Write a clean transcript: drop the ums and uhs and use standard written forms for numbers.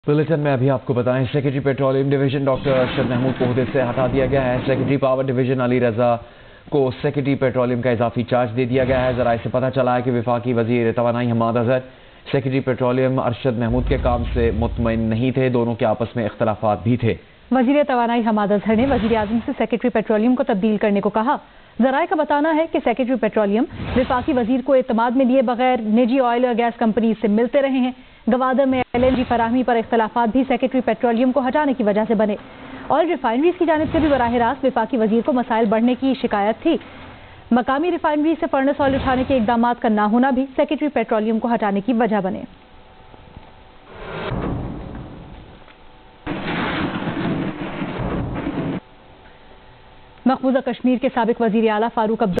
Bulletin में अभी आपको बताएं, secretary petroleum division doctor Arshad Mahmood को ओहदे से हटा दिया गया है। Secretary power division Ali Raza को सेक्रेटरी पेट्रोलियम का इजाफी चार्ज दे दिया गया है। जराये से पता चला है कि वफाकी वजीर तवानाई हम्माद अजहर सेक्रेटरी पेट्रोलियम अरशद महमूद के काम से मुतमईन नहीं थे। दोनों के आपस में इख्तलाफात भी थे। वजीर तवानाई हम्माद अजहर ने वजीर आजम से सेक्रेटरी पेट्रोलियम को तब्दील करने को कहा। जराये का बताना है कि सेक्रेटरी पेट्रोलियम वफाकी वजीर को एतमाद में लिए बगैर निजी ऑयल और गैस कंपनी से मिलते रहे हैं। गवादर में LNG फराहमी पर इख्तलाफात भी सेक्रेटरी पेट्रोलियम को हटाने की वजह से बने। ऑयल रिफाइनरीज की जानिब से भी बराह रास्त वफाकी वजीर को मसाइल बढ़ने की शिकायत थी। मकामी रिफाइनरी से फर्नेस ऑयल उठाने के इकदाम का ना होना भी सेक्रेटरी पेट्रोलियम को हटाने की वजह बने। मकबूजा कश्मीर के साबिक वजीर आला फारूक